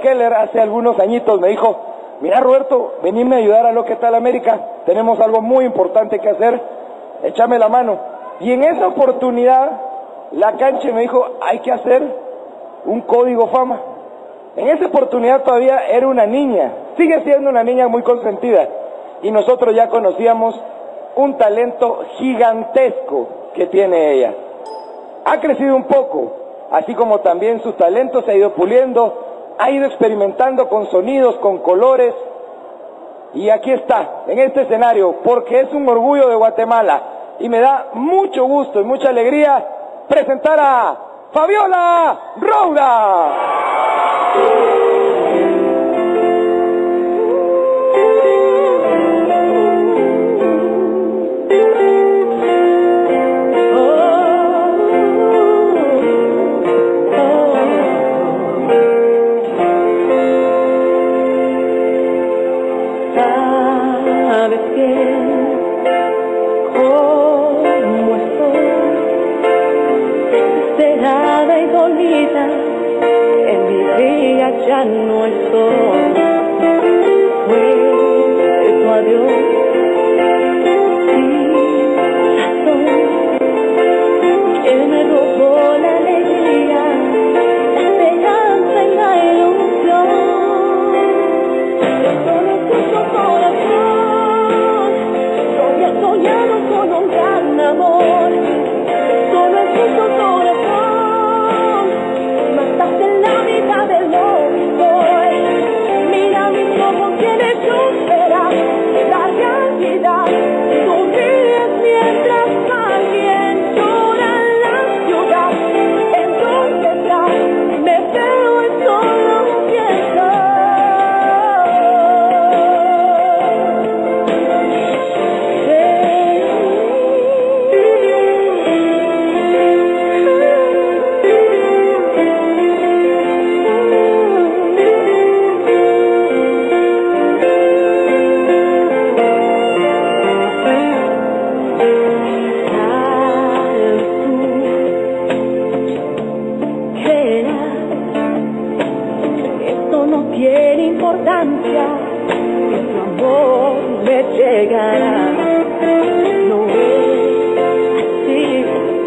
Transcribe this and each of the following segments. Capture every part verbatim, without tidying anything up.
Keller hace algunos añitos me dijo, mira Roberto, venime a ayudar a Lo que tal América, tenemos algo muy importante que hacer, échame la mano. Y en esa oportunidad, la cancha me dijo, hay que hacer un código fama. En esa oportunidad todavía era una niña, sigue siendo una niña muy consentida, y nosotros ya conocíamos un talento gigantesco que tiene ella. Ha crecido un poco, así como también su talento se ha ido puliendo, ha ido experimentando con sonidos, con colores, y aquí está, en este escenario, porque es un orgullo de Guatemala, y me da mucho gusto y mucha alegría presentar a Fabiola Roura. En mi día ya no estoy, fue tu adiós sin razón, que me robó la alegría, la esperanza y la ilusión. Yo solo escucho corazón, yo había soñado con un gran amor, solo escucho corazón. Mataste la mitad de lo que soy. Mira mis ojos, tienes tú serás la realidad. Tú ríes mientras alguien llora en la ciudad. Entonces ya me veo y solo pienso. Tiene importancia, que tu amor me llegará. No es así,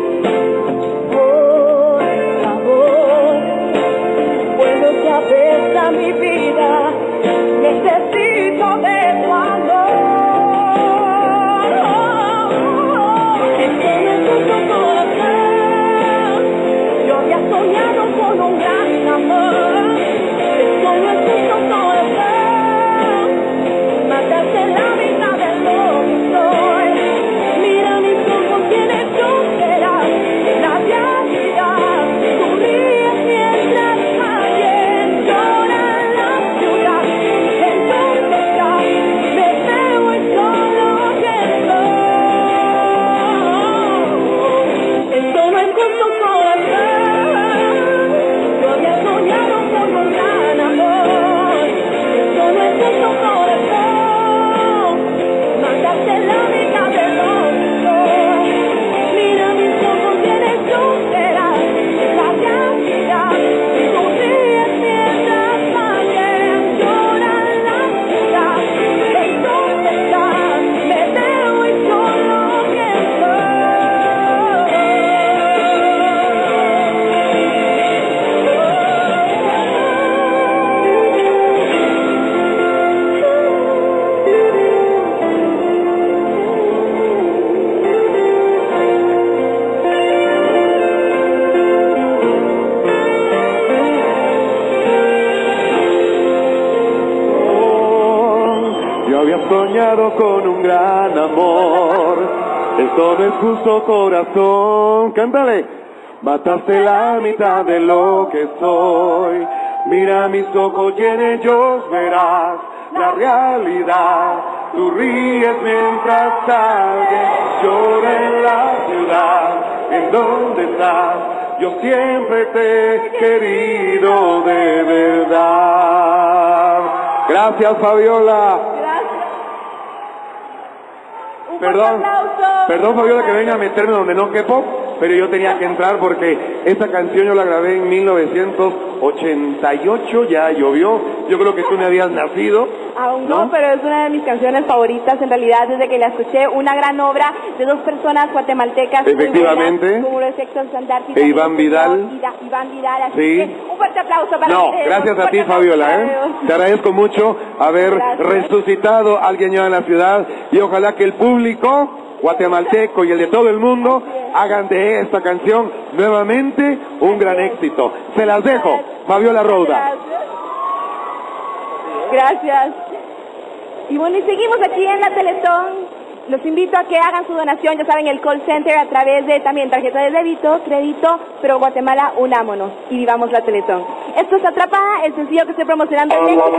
por favor, vuelve otra vez a mi vida, necesito de tu amor. Esto no es justo, corazón, yo había soñado con un gran amor. Solo escucho corazón, mataste la mitad de lo que soy. Mira mis ojos, tienes tú serás la realidad. Tú ríes mientras alguien llora en la ciudad. Entonces ya me veo y solo pienso. Esto no es justo, corazón, yo había soñado con un gran amor. Esto no es justo, corazón, mataste la mitad de lo que soy. Mira mis ojos, tienes tú serás la realidad. Tú ríes mientras alguien llora en la ciudad. Entonces ya me veo y solo pienso. Yo había soñado con un gran amor. Esto no es justo, corazón. Cántale. Mataste la mitad de lo que soy. Mira mis ojos y en ellos verás la realidad. Tú ríes mientras alguien llora en la ciudad. ¿En dónde estás? Yo siempre te he querido de verdad. Gracias, Fabiola. Un Perdón, fuerte aplauso. perdón Fabiola que venga a meterme donde no quepo. pero yo tenía que entrar porque esa canción yo la grabé en mil novecientos ochenta y ocho, ya llovió, yo creo que tú no habías nacido. Aún no, ¿no? Pero es una de mis canciones favoritas en realidad desde que la escuché, una gran obra de dos personas guatemaltecas. Efectivamente. Buenas, como los Héctor Sandarte e Iván Vidal. Iván Vidal, así sí. que un fuerte aplauso para No, gracias a ti, Fabiola, ¿eh? Te agradezco mucho haber gracias. resucitado a alguien ya en la ciudad y ojalá que el público guatemalteco y el de todo el mundo hagan de esta canción nuevamente un gran éxito. Se las dejo, Fabiola Rouda. Gracias. Y bueno, y seguimos aquí en la Teletón. Los invito a que hagan su donación, ya saben, el call center a través de también tarjeta de débito, crédito, pero Guatemala, unámonos y vivamos la Teletón. Esto es Atrapada, el sencillo que estoy promocionando en México.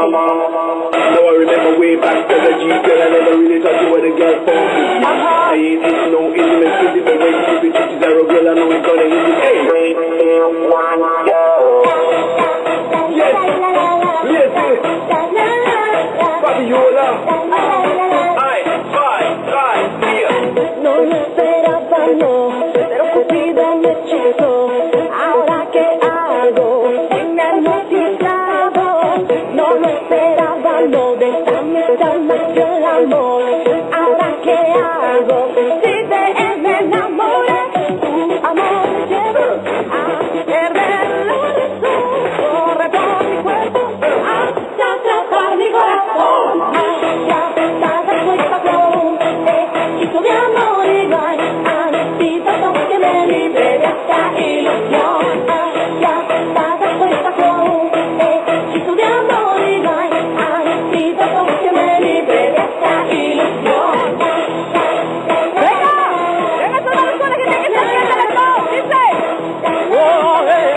No lo esperaba, no, pero Cupido me hechizó. Ahora qué hago, me han hipnotizado. No lo esperaba, no, de esta mitad nació el amor. Ahora qué hago, si de él me enamoré, tu amor me lleva a perder la razón. Corre por mi cuerpo hasta atrapar mi corazón. Ya nada soy patrón, hechizo de amor y no hay antídoto que me libre de esta ilusión. Ya nada soy patrón, hechizo de amor y no hay antídoto que me libre de esta ilusión. ¡Venga! ¡Venga toda la persona que tiene que estar viendo el show! ¡Dice! ¡Oh, hey,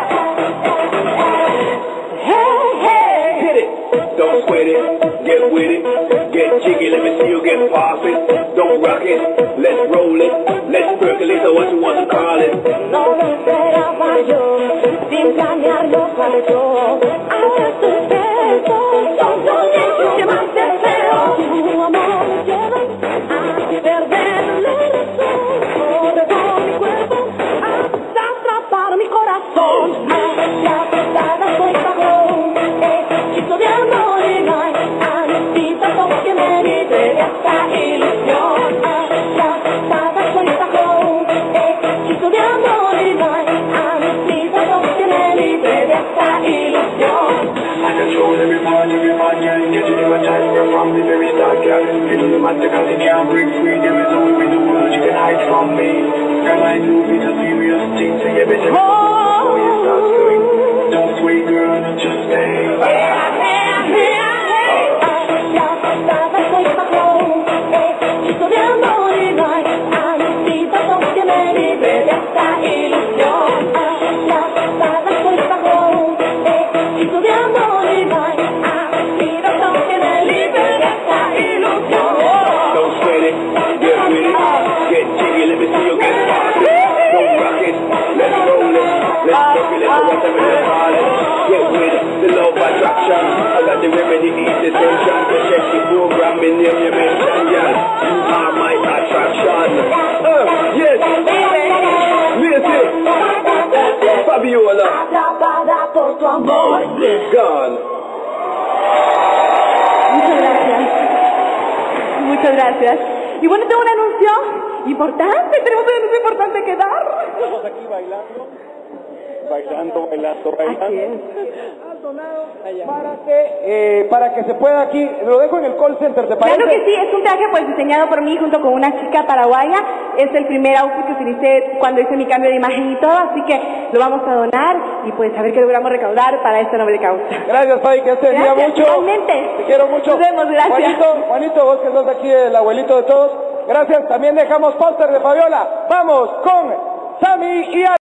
Hey, hey! Hit it, don't sweat it, get with it, get jiggy, let me see you get past it, don't rock it, let's roll it, let's percolate, so what you want to call it. No lo esperaba yo, sin planearlo pasó. Ahora tus besos son los hechos que más deseo. Tu amor me lleva a perder la razón. Corre por mi cuerpo hasta atrapar mi corazón. Ya pasada soy pagón, hechizo de amor y no hay antídoto que me libre de esta ilusión. Ya pasada soy pagón, hechizo de amor y no hay antídoto que me libre de esta ilusión. I control every part, every man, yeah, get you never time from the very start, girl. You know the matter, cause you can't break free, there is only the world you can hide from me. Girl, I know it's a serious thing, so you better know before you start doing. Don't wait, girl, just stay. Ya pasada soy patrón, hechizo de amor y no hay antídoto que me libre de esta ilusión. Ya pasada soy patrón, hechizo de amor y no hay antídoto que me libre de esta ilusión. Don't sweat it, get with it, get jiggy, let me see you get past it. Don't rock it, let's roll it, let's percolate, so whatever you call it. Get with it, the love attraction, I got the remedy, ease the tension, protect the program, in name you mention, yeah. You are my attraction. Uh, yes, listen, Fabiola, Atrapada por tu amor. gone. Muchas gracias. Muchas gracias. Y bueno, tengo un anuncio importante. Tenemos un anuncio importante que dar. Estamos aquí bailando, bailando, bailando, bailando. Así es. Para que, eh, para que se pueda aquí, lo dejo en el call center, ¿te parece? Claro que sí, es un traje pues diseñado por mí junto con una chica paraguaya. Es el primer outfit que utilicé cuando hice mi cambio de imagen y todo, así que lo vamos a donar y pues a ver qué logramos recaudar para esta noble causa. Gracias, Fabi, que este día Gracias, mucho. igualmente. Te quiero mucho. Nos vemos, gracias. Juanito, Juanito, vos que sos aquí el abuelito de todos. Gracias, también dejamos póster de Fabiola. Vamos con Sammy y